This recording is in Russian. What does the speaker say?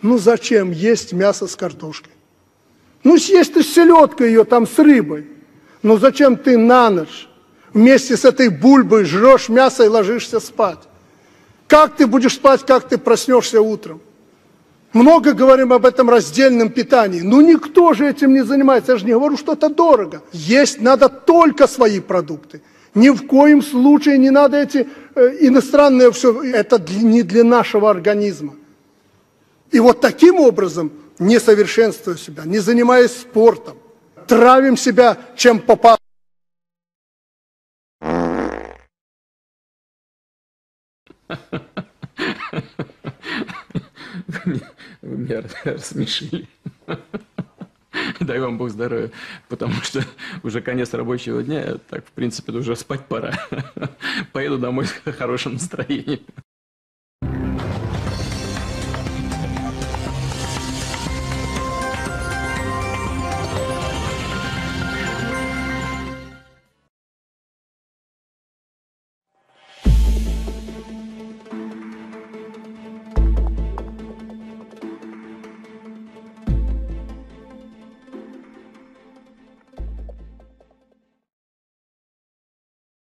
Ну зачем есть мясо с картошкой? Ну съесть ты селедкой ее там с рыбой. Но зачем ты на ночь вместе с этой бульбой жрешь мясо и ложишься спать? Как ты будешь спать, как ты проснешься утром? Много говорим об этом раздельном питании. Но никто же этим не занимается. Я же не говорю, что это дорого. Есть надо только свои продукты. Ни в коем случае не надо эти иностранные все. Это не для нашего организма. И вот таким образом, не совершенствуя себя, не занимаясь спортом, травим себя, чем попало. Вы меня рассмешили. Дай вам Бог здоровья, потому что уже конец рабочего дня, так, в принципе, уже спать пора. Поеду домой с хорошим настроением.